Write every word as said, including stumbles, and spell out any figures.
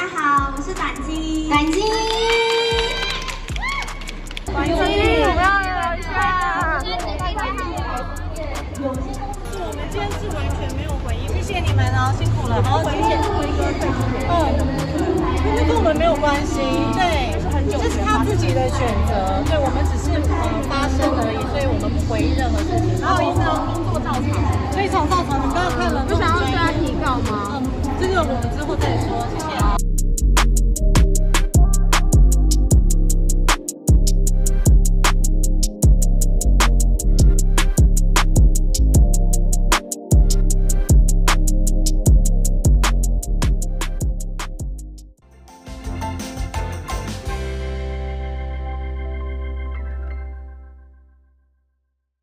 家好，我是短金。 短金。 短金，我们要聊一下。 有些公司我们今天是完全没有回应，谢谢你们哦，辛苦了。好，谢谢。嗯，这跟我们没有关系，对，这是他自己的选择，对我们只是呃发声而已，所以我们不回应任何事情。不好意思哦，工作照常，非常照常。你刚刚看了， 不想要对他提告吗？ 嗯，这个我们之后再说，谢谢。